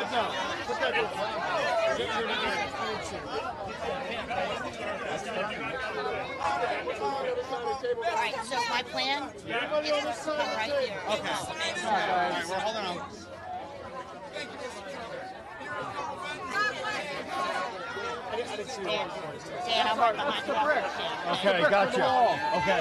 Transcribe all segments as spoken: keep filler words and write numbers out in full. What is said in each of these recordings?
that down. Put that down. Get rid of that. All right, so my plan is to come right here. Okay. All right, we're holding on. Dan, Dan, I'm right behind you. Okay, gotcha. Okay.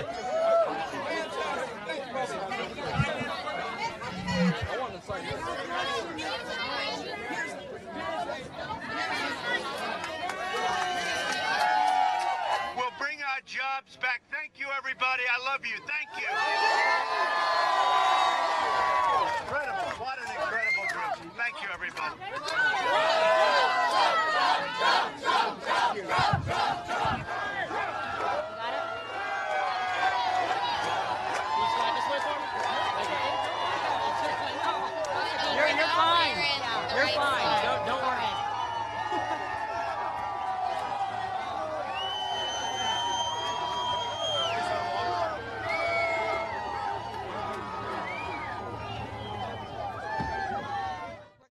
We'll bring our jobs back. Thank you, everybody. I love you. Thank you.